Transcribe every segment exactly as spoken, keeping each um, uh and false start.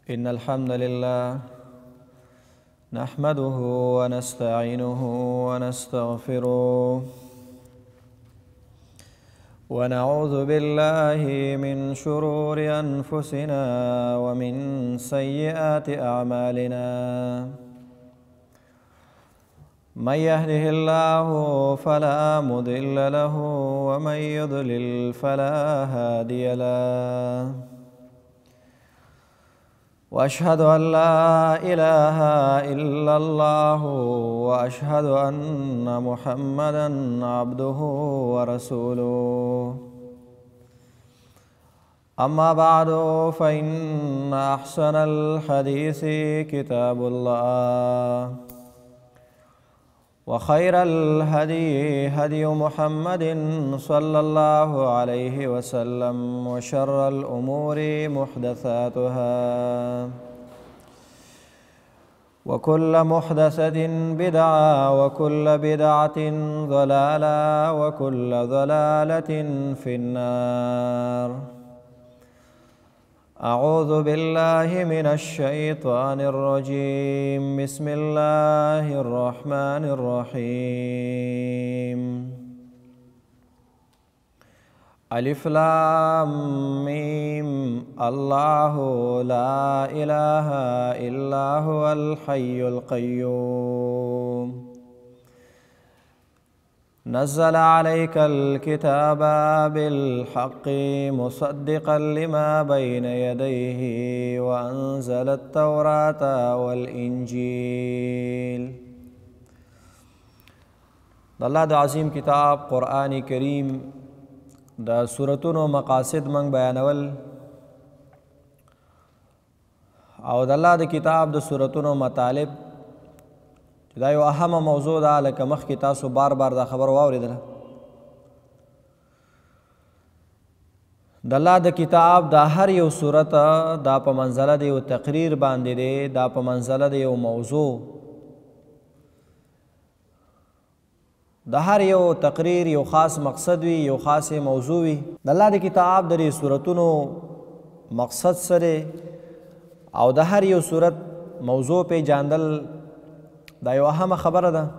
إن الحمد لله نحمده ونستعينه ونستغفره ونعوذ بالله من شرور أنفسنا ومن سيئات أعمالنا من يهده الله فلا مضل له ومن يضلل فلا هادي له وأشهد أن لا إله إلا الله وأشهد أن محمدًا عبده ورسوله أما بعد فإن أحسن الحديث كتاب الله وخير الهدي هدي محمد صلى الله عليه وسلم وشر الأمور محدثاتها وكل محدثة بدعة وكل بدعة ضلالة وكل ضلالة في النار. أعوذ بالله من الشيطان الرجيم. بسم الله الرحمن الرحيم. ألف لام ميم. الله لا إله إلا هو الحي القيوم نزل عليك الكتاب بالحق مصدقا لما بين يديه وأنزل التوراة والإنجيل. الله د عظیم کتاب قرآن کریم د سورتونو مقاصد من بیانول او د الله د کتاب د سورتونو مطالب دا یو اهمه موضوع ده، لکه مخکې تاسو بار بار دا خبر واورېدله. د الله د کتاب دا هر یو صورت دا په منزله د یو تقریر باندې دی، دا په منزله د یو موضوع. د هر یو تقریر یو خاص مقصد وي، یو خاص موضوع وي. د الله د کتاب د دې صورتونو مقصد سره او د هر یو صورت موضوع پیژندل دا یو اهمه خبره ده.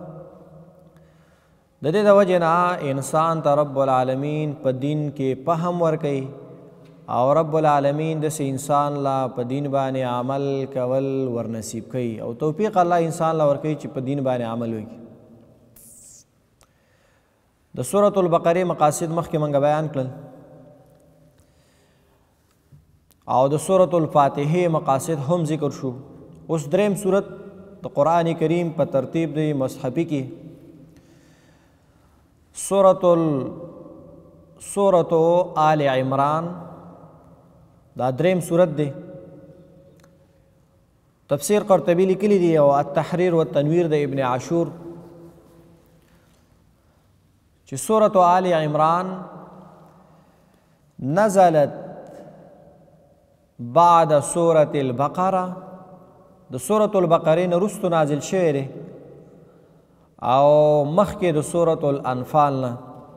د دې د وجې نه انسان ته رب العالمین په دین کې فهم ورکوي او رب العالمین داسې انسان لا په دین باندې عمل کول ورنصیب کوي او توفیق الله انسان لا ورکوي چې په دین باندې عمل وکړي. د سورة البقرې مقاصد مخکې موږ بیان کړل او د سورة الفاتحې مقاصد هم ذکر شو. اوس دریم سورت د قرآن کریم په ترتیب د مصحفي کې سورة ال سورة آل عمران دا دریم سورت دی. تفسیر قرطبي لیکلی دی او التحریر والتنویر د ابن عاشور چې سورة آل عمران نزلت بعد سورة البقره د سورة البقرې نه وروستو نازل شوی دی او مخکې د سورة الانفال نه.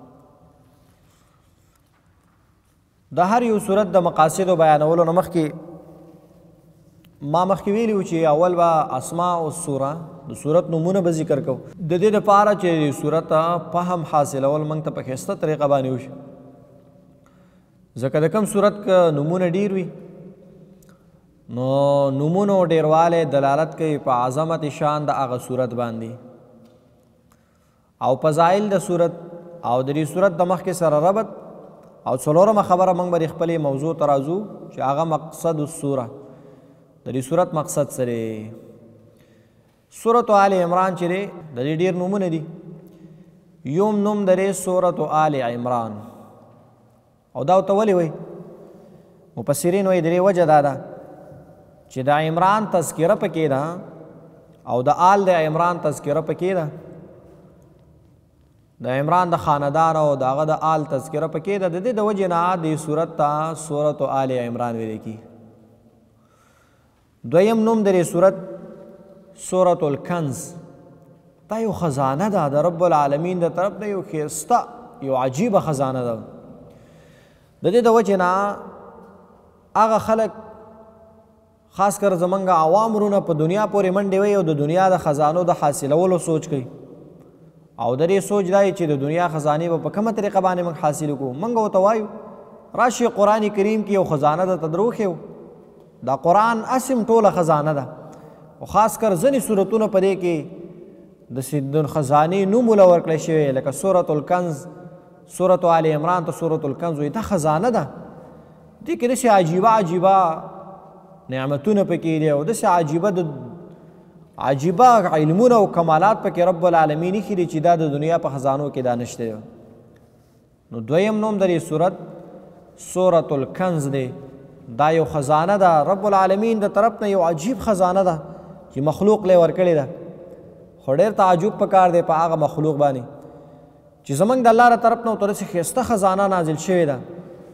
د هر یو صورت د مقاصدو بیانولو نه مخکې ما مخکې ویلي و چې اول به اسماء السوره د صورت نومونه به ذکر کوو. د دې دپاره چې د صورت فهم حاصلول موږ ته په ښایسته طریقه باندې وشي، ځکه د کوم صورت که نومونه ډیر وي نو نومونو ډیروالی دلالت کوي په عظمت شان د هغه صورت باندې او فضایل د صورت او د دې صورت د مخکې سره ربط. او څلورمه خبره موږ به د خپلې موضوع ته راځو چې هغه مقصد السوره د دې صورت مقصد سره. سورة آل عمران چې دی د دې ډېر نومونه دي. یوم نوم د دې سورة آل عمران او دا ورته ولې وایي؟ مفسرین وایي د دې وجه دا ده چې د عمران تذکره پکې ده او د آل د عمران تذکره پکې ده. د عمران د خاندان او د هغه د آل تذکره پکې ده. د دې د وجې نه دې صورت ته سورة آل عمران ویل کېږي. دویم نوم د دې صورت سورة الکنز. دا یو خزانه ده د رب العالمین د طرف نه، یو ښایسته یو عجیبه خزانه ده. د دې د وجې نه هغه خلک خاص کر زمونږ عوام ورونه په دنیا پورې منډې وهي او د دنیا د خزانو د حاصلولو سوچ کوي او د دې سوچ دا چې د دنیا خزانې به په کومه طریقه باندې موږ حاصل کړو. موږ ورته وایو راشي قرآن کریم کې یو خزانه ده ته دروښیو. دا قرآن اسم ټوله خزانه ده او خاص کر ځینې صورتونه په دې کې د خزانې نوم وله ورکړی شوی لکه سورة الکنز، سورة آل عمران ته سورة الکنز وایي. دا خزانه ده، دې کې داسې عجیبه عجیبه نعمتونه پکې دي او داسې عجیبه د عجیبه علمونه او کمالات پکې رب العالمین ایښي دي چې دا د دنیا په خزانو کې دا نشته دی. نو دویم نوم د دې صورت سورة الکنز دی. دا یو خزانه ده رب العالمین د طرف نه یو عجیب خزانه ده چې مخلوق لی ورکړې ده. خو ډېر تعجب پکار دی په هغه مخلوق باندې چې زمونږ د الله له طرف نه ورته داسې ښایسته خزانه نازل شوې ده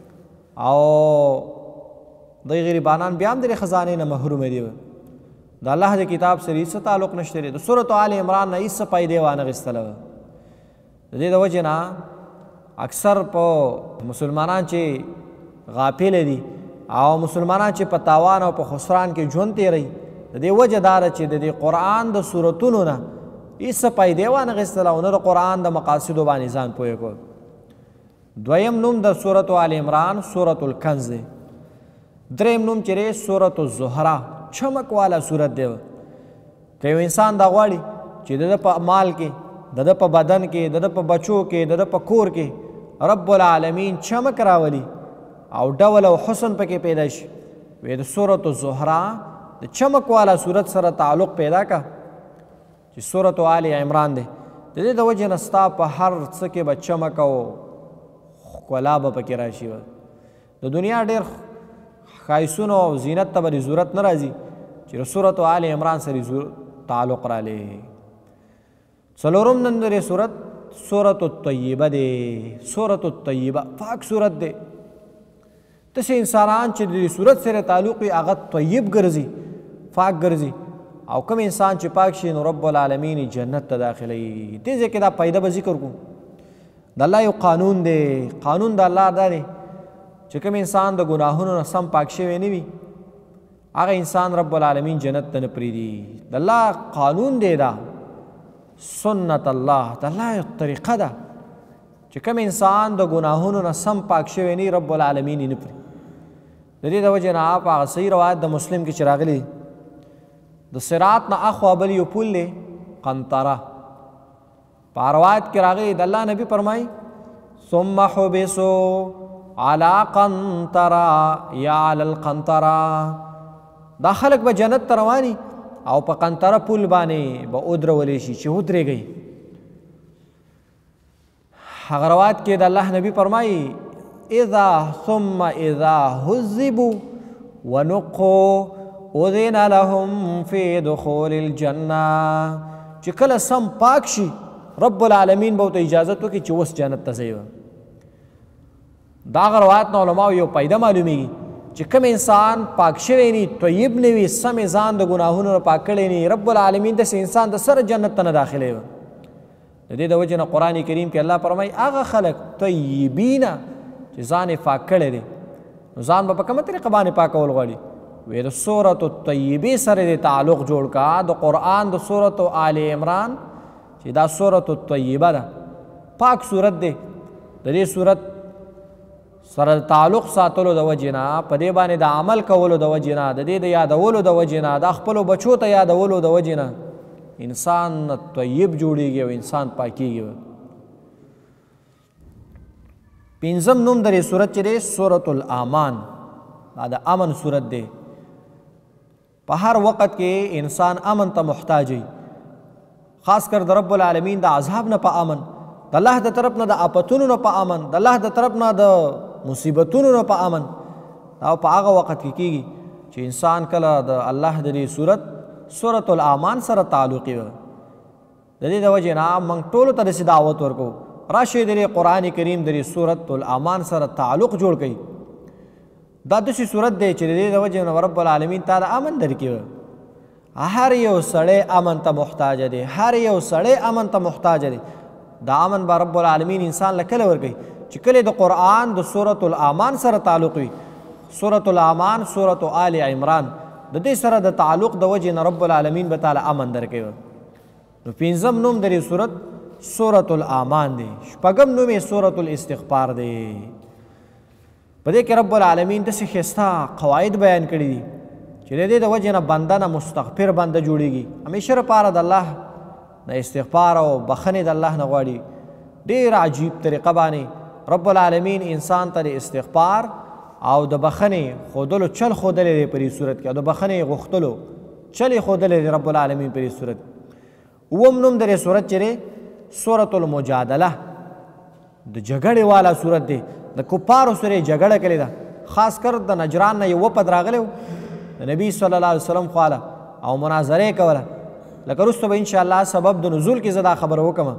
او دوی غریبانان بیا هم د دې خزانې نه محرومه دي. د الله د کتاب سره هېڅ تعلق نشته دی. د سورة آل عمران نه هېڅ فایدې وانخېستله وه. د دې د وجې نه اکثر په مسلمانان چې غافله دي او مسلمانان چې په تاوان او په خسران کې ژوند تېروي، د دې وجه دا ده چې د دې قرآن د صورتونو نه هېڅ فایدې وانخېستله او نه د قرآن د مقاصدو باندې ځان پوه کړ. دویم نوم د سورة آل عمران سورة الکنز دی. دریم نوم چې دی سورة الزهره، چمک والا صورت دی. که یو انسان دا غواړي چې د ده په مال کې، د ده په بدن کې، د ده په بچو کې، د ده په کور کې رب العالمین چمک راولي او ډول او حسن پکې پیدا شي، وی د سورة الزهره د چمک والا صورت سره تعلق پیدا کا چې سورة آل عمران دی. د دې د وجې نه ستا په هر څه کې به چمک او ښکلا به پکې راشي. د دنیا ډېر ښایستونو او زینت ته به د ضرورت نه راځي چې د سورة آل عمران سره تعلق رالی. څلورم نن د دې صورت سورة الطیبه دی. سورة الطیبه پاک صورت دی. داسې انسانان چې د دې صورت سره تعلق وي هغه طیب ګرځي، پاک ګرځي، او کوم انسان چې پاک شي نو رب العالمین جنت ته داخلوي. دې ځای کې دا پیدا به ذکر کوو. د الله یو قانون دی. قانون د الله دا دی چې کوم انسان د ګناهونو نه سم پاک شوی نه وي هغه انسان رب العالمین جنت ته نه پرېږدي. د الله قانون دی، دا سنت الله، د الله یو طریقه ده چې کوم انسان د ګناهونو نه سم پاک شوی نه رب العالمین یې نه پرېږدي. د دې د وجې نه په هغه صحیح روایت د مسلم کې چې راغلی د صراط نه اخوا بل یو پل دی قنطره. په روایت کې راغلی د الله نبي فرمایي ثم حبسوا على قنطره یا علی القنطره. دا خلک به جنت ته رواني او په قنطره پل باندې به ودرولی شي چې ودرېږئ. هغه روایت کې د الله نبي فرمایي اذا ثم اذا هذبوا ونقوا اذن لهم في دخول الجنه. چې کله سم پاک شي رب العالمین به ورته اجازت وکړي چې اوس جنت ته ځئ. دا هغه روایت نه علماو یو پیدا معلومیږي چې کوم انسان پاک شوی نه، طیب نه وي، سم ځان د ګناهونو نه پاک کړی نه، رب العالمین داسې انسان د سره جنت ته نه داخلوي. د دې د وجې نه قرآن کریم کې الله فرمایي هغه خلک طیبینه چې ځان یې پاک کړی دی نو ځان به په کومه طریقه باندې پاکول غواړي. وی د سورة الطیبې سره د تعلق جوړ کا د قرآن د سورة آل عمران چې دا سورة الطیبه ده، پاک صورت دی. د دې صورت سره تعلق ساتلو د وجې نه، په دې باندې د عمل کولو د وجې نه، د دې د یادولو د وجې نه، د خپلو بچو ته یادولو د وجې نه انسان طیب جوړیږي او انسان پاکیږي. پنځم نوم د دې صورت چې دی سورة الامان. دا د امن صورت دی. په هر وخت کې انسان امن ته محتاج وي، خاص کر د رب العالمین د عذاب نه په امن، د الله د طرف نه د آفتونو نه په امن، د الله د طرف نه د مصیبتونو نه په امن. او په هغه وخت کې کېږي چې انسان کله د الله د دې صورت سورة الامان سره تعلق وي. د دې د وجې نه موږ ټولو ته داسې دعوت ورکوو راشئ د دې قرآن کریم د دې سورة الامان سره تعلق جوړ کړئ. دا داسې صورت دی چې د دې د وجې نه رب العالمین تا د امن درکړي. هر یو سړی امن ته محتاج دی، هر یو سړی امن ته محتاج دی. دا امن به رب العالمین انسان له کله ورکوي چې کله د قرآن د سورة الامان سره تعلق وي. سورة الامان، سورة آل عمران د دې سره د تعلق د وجې نه رب العالمین به تعالی امن درکوي. نو پنځم نوم د دې صورت سورة الامان دی. شپږم نوم یې سورة الاستغفار دی. په دې کې رب العالمین داسې ښایسته قواعد بیان کړي دي چې د دې د وجې نه بنده نه مستغفر بنده جوړېږي، همیشه لپاره د الله نه استغفار او بخښنې د الله نه غواړي. ډېر عجیب طریقه باندې رب العالمین انسان ته د استغفار او د بخښنې ښودلو چل ښودلی دی په دې صورت کې، او د بخښنې غوښتلو چل یې ښودلی دی رب العالمین په دې صورت. اووم نوم د دې صورت چې دی سورة المجادله، د جګړې والا صورت دی. د کفارو سره یې جګړه کړې ده، خاص کر د نجران نه یو وفد راغلی و د نبي صلی الله علیه وسلم خواله او مناظره یې کوله. لکه وروسته به انشاءالله سبب د نزول کې زه دا خبره وکړم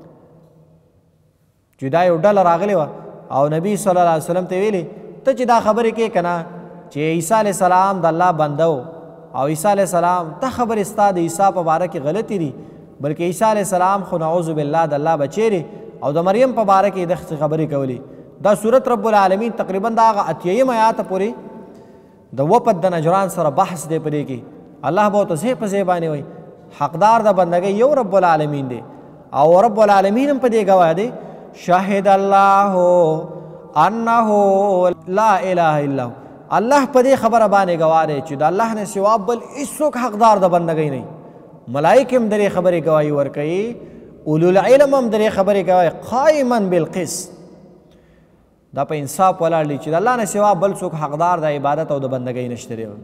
چې دا یو ډله راغلې وه او نبي صلی الله علیه وسلم ته ویلي ته چې دا خبرې کوې که نه چې عیسی علیه السلام د الله بنده و او عیسی علیه السلام ته خبرې ستا د عیسی په باره کې غلطې دي، بلکې عیسی علیه السلام خو نعوذ بالله د الله بچی دی او د مریم په باره کې دغسې خبرې کولې. دا صورت رب العالمین تقریبا د هغه اتیایم آیاته پورې د وفد د نجران سره بحث دی په دې کې. الله به ورته ځای په ځای باندې وایي حقدار د بندګۍ یو رب العالمین دی، او رب العالمین هم په دې ګواه دی شاهد الله انه لا اله الا هو. الله په دې خبره باندې ګواه دی چې د الله نه سوا بل هېڅوک حقدار د بندګۍ نه. ملائکه هم درې خبرې گواهی ورکوي، اولو العلم هم درې خبرې گواهی، قائما بالقسط، دا په انصاف ولاړ دي چې د الله نه سوا بل څوک حقدار د عبادت او د بندګۍ نشته دی.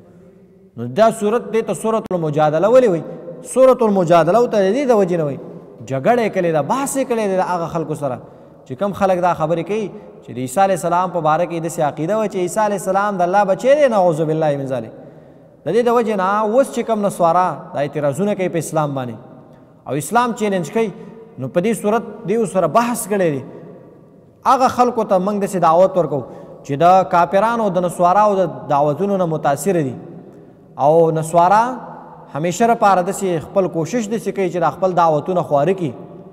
نو دا صورت دې ته سورة المجادله ولې وایي؟ سورة المجادله ورته د دې د وجې نه وایي جګړه یې کړې ده، بحث یې کړی دی د هغه خلکو سره چې کوم خلک دا خبرې کوي چې د عیسی علیه السلام په باره کې داسې عقیده وه چې عیسی علیه السلام د الله بچی دی، نعوذ بالله من ذلک. د دې د وجې نه اوس چې کوم نسوارا دا اعتراضونه کوي په اسلام باندې او اسلام چیلنج کوي، نو په دې صورت دې سره بحث کړی دی. هغه خلکو ته موږ داسې دعوت ورکوو چې د کافرانو د نسواراو د دعوتونو نه متاثره دي او نسوارا همیشه لپاره داسې خپل کوشش داسې کوي چې د خپل دعوتونه خواره کړي.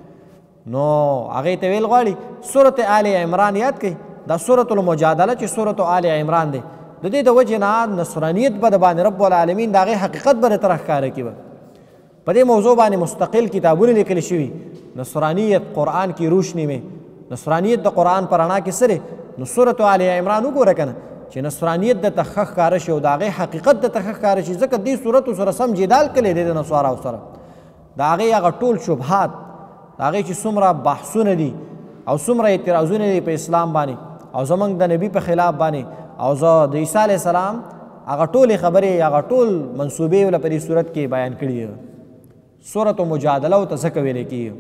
نو هغې ته ویل غواړي سورت آل عمران یاد کړئ، دا سورت المجادله چې سورت آل عمران دی. د دې د وجې نه نصرانیت به د باندې رب العالمین د هغې حقیقت به درته راښکاره کړي. به په دې موضوع باندې مستقل کتابونه لیکلی شوي، نصرانیت قرآن کی روشنی میں، نصرانیت د قرآن په رڼا کې څه دی. نو سورت آل عمران وګوره که نه چې نصرانیت درته ښه ښکاره شي او د هغې حقیقت درته ښه ښکاره شي، ځکه دې صورتو سره سم جدال کلی دی د نصاراو سره. د هغې هغه ټول شبهات، د هغې چې څومره بحثونه دي او څومره اعتراضونه دي په اسلام باندې او زموږ د نبي په خلاف باندې او زه د عیسی علیه السلام هغه ټولې خبرې هغه ټول منصوبې وله په دې صورت کې بیان کړي دي. سورت مجادله ورته ځکه ویلی کېږي.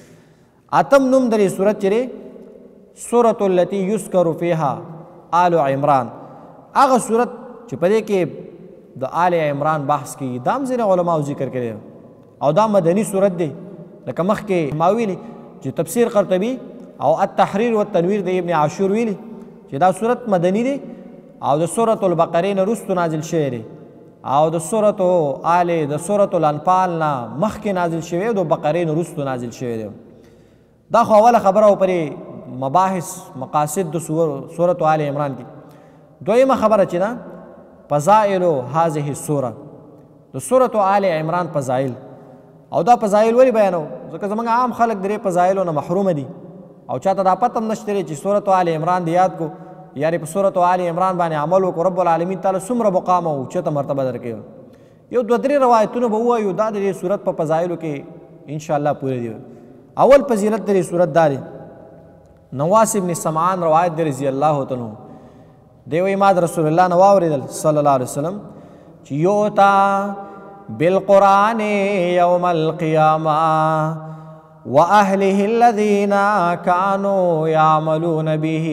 اتم نوم د دې صورت چې دی سورة التي یذکر فیها آل عمران، هغه صورت چې په دې کې د آل عمران بحث کېږي. دا هم ځینې علماو ذکر کړی دی او دا مدني صورت دی. لکه مخکې ما ویلي چې تفسیر قرطبي او التحریر والتنویر د ابن عاشور ویلي چې دا صورت مدني دی او د سورة البقرې نه وروسته نازل شوی دی او د سورة آل د سورة الانفال نه مخکې نازل شوی او د بقرې نه وروسته نازل شوی دی. دا خو اوله خبره و پرې مباحث مقاصد د سورة آل عمران کې. دویمه خبره چې ده فضائل هذه السوره، د سورة آل عمران فضائل. او دا فضائل ولې بیانو؟ ځکه زموږ عام خلک د دې فضایلو نه محرومه دي او چاته دا پته هم نشته دی چې سورة آل عمران دې یاد کو یعنې په سورة آل عمران باندې عمل وکړو. رب العالمین تعالی څومره مقام او اوچته مرتبه درکوي. یو دوه درې روایتونه به ووایو دا د دې صورت په فضایلو کې انشاءالله پوره دي. اول فضیلت د دې صورت دا دی، نواس ابن سمعان روایت دی رضی الله تعالی عنه، دی وایي ما د رسول الله نه واورېدل صلی الله علیه وسلم چې یؤتی بالقرآن یوم القیامة وأهله الذین کانوا یعملون به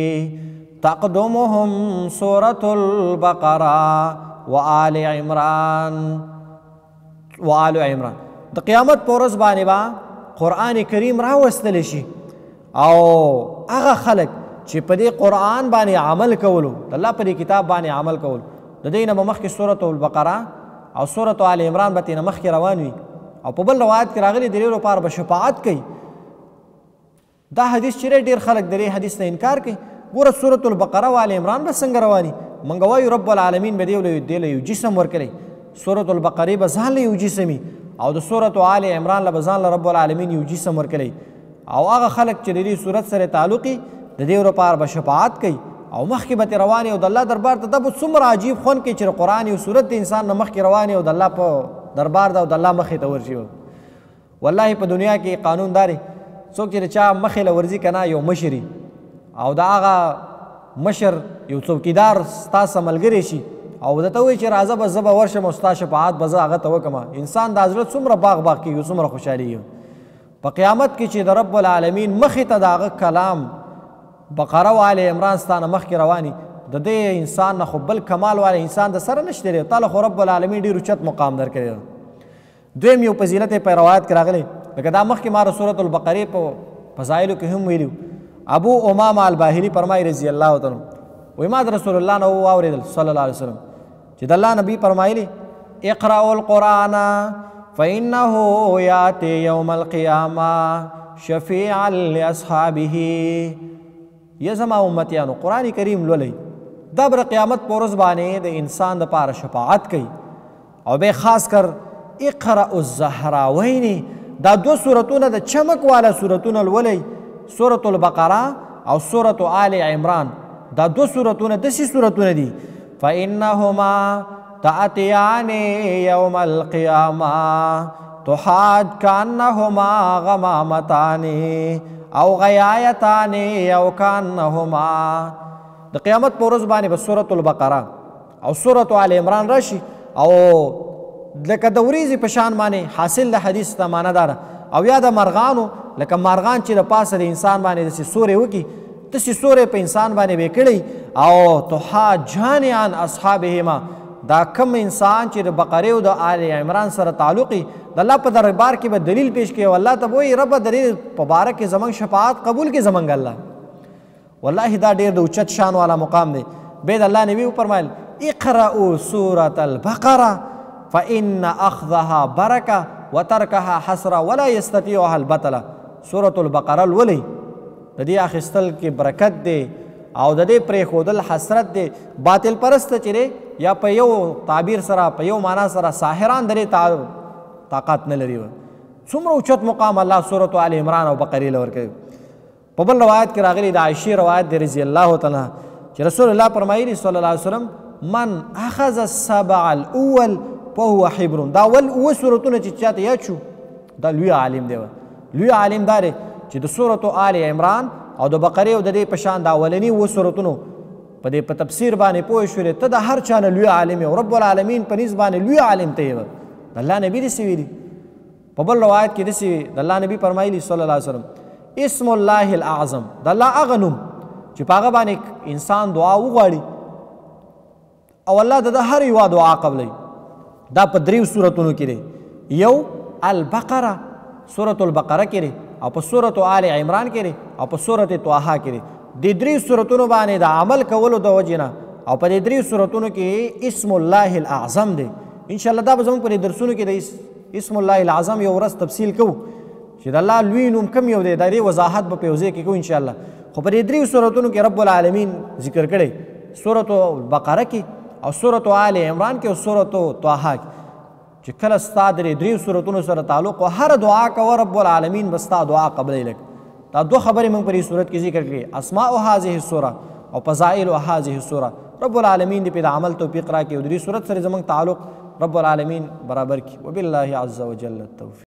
تقدمهم سورة البقرة وآل عمران وآل عمران. د قیامت په ورځ باندې به قرآن کریم راوستلی شي او هغه خلک چې په دې قرآن باندې عمل کولو، د الله په دې کتاب باندې عمل کولو، د دې نه به مخکې سورة البقره او سورة آل عمران به ترې نه مخکې روان وي. او په بل روایت کې راغلي د دې لپاره به شفاعت کوي. دا حدیث چې ډېر خلک د دې حدیث نه انکار کوي. ګوره سورة البقره او آل عمران به څنګه رواني؟ منګ وایو رب العالمین به دی له یو جسم ورکړي، سورة البقرې به ځان له یو جسمي او د سورة آل عمران له به ځان له رب العالمین یو جسم ورکړي. او هغه خلک چې د دې صورت سره تعلق یې د دې لپاره به شفاعت کوي او مخکې به ترې روانې او د الله دربار ته. دا به څومره عجیب خوند کوي چې قرآن یو صورت د انسان نه مخکې روانې او د الله په دربار ده او د الله مخې ته ورشي. والله په دنیا کې قانون داري څوک چې د چا مخې له ورځي که نه یو مشري او د هغه مشر یو څوکیدار ستاسو ملګری شي او درته وایي چې راځه به زه به ورشم او ستا شفاعت به زه هغه ته وکړم، انسان دا زړه څومره باغ باغ کېږي، څومره خوشحالېږي. په قیامت کې چې د رب العالمین مخې ته د هغه کلام بقره و آل عمران ستا نه مخکې رواني، د دې انسان نه خو بل کمال والی انسان د سره نشته دی. تاله خو رب العالمین ډېر اوچت مقام درکړی دی. دویم یو فضیلت یې په روایت کې راغلی، لکه دا مخکې ما د سورة البقرې په فضایلو کې هم ویلي. ابو امامه الباهلي فرمایي رضی الله تعالی وایي ما د رسول الله نه واورېدل صلی الله علیه وسلم چې د الله نبي فرمایلي اقرأوا القرآن فإنه یأتی یوم القیامة شفیعا لاصحابه. یا زما امتیانو قرآن کریم لولئ، دا به قیامت په ورځ باندې د انسان دپاره شفاعت کوي. او بیا خاص کر اقرأ الزهراوین، دا دو سورتونه د چمک والا سورتونه لولئ، سورة البقره او سورة آل عمران. دا دو سورتونه داسې سورتونه دي فإنهما تأتیان یوم القیامة تحاج کأنهما غمامتان او غیایتان او کأنهما. د قیامت په ورځ باندې به سورة البقره او سورة آل عمران راشي او لکه د وریځې په شان باندې حاصل د حدیث ته معنه داره، او یا د مرغانو لکه مارغان چې د پاسه د انسان باندې داسې سورې وکړي داسې سورې په انسان باندې به کړی. او تحاجان عن اصحابهما، دا کم انسان چې د بقرې او د آل عمران سره تعلق یې د الله په دربار کې به دلیل پیش کوي او الله ته به وایي ربه د دې په باره کې زموږ شفاعت قبول کړي زموږ الله. والله دا ډېر د اوچت شان والا مقام دی. بیا د الله نبي وفرمایل اقرأوا سورة البقره فإن أخذها بركة وتركها حسرة ولا يستطيعها البطلة. سورة البقره لولئ، د دې اخیستل کې برکت دی او د دې پرېښودل حسرت دی. باطل پرسته چې دی یا په یو تعبیر سره په یو معنا سره ساحران د دې طاقت نه لري. څومره اوچت مقام الله سورة آل عمران او بقرې له ورکوي. په بل روایت کې راغلی د عایشې روایت دی رضی الله تعالی چې رسول الله فرمایلي صلی الله علیه وسلم من اخذ السبع الاول فهو حبر. دا اول اوه سورتونه چې چاته یاد شو دا لوی عالم دی. لوی عالم دا دی چې د سورة آل عمران او د بقرې او د دې په شان د اولني اوه سورتونو په دې په تفسیر باندې پوه شولې ته د هر چا نه لوی عالم یې او رب العالمین په نسبت باندې لوی عالم ته یې د الله نبي داسې ویلي. په بل روایت کې داسې د الله نبي فرمایلي صلی الله علیه وسلم اسم الله الاعظم، د الله هغه نوم چې په هغه باندې انسان دعا وغواړي او الله د هر یوه دعا قبلوي. دا په دریو سورتونو کې دی، یو البقره سورة البقره کې دی او په سورة آل عمران کې دی او په سورة طه کې دی. د دریو سورتونو باندې د عمل کولو د وجې نه او په دې دریو سورتونو کې اسم الله الاعظم دی. انشاءالله دا به زموږ په دې درسونو کې د اسم الله العظم یو ورځ تفصیل کوو چې د الله لوی نوم کوم یو دی، د دې وضاحت به په یو ځای کې کوو انشاءالله. خو په دې دریو سورتونو کې رب العالمین ذکر کړی، سورة البقره کې او سورة آل عمران کې او سورة طه کې، چې کله ستا د دریو سورتونو سره تعلق او هر دعا کوه رب العالمین به ستا دعا قبلوي. لک دا دو خبرې موږ په دې صورت کې ذکر کړې، اسماء هذه السوره او فضائل هذه السوره. رب العالمین دې په د عمل توفیق راکړي او د دې صورت سره زموږ تعلق رب العالمین برابر کړي. وبالله عز وجل التوفیق.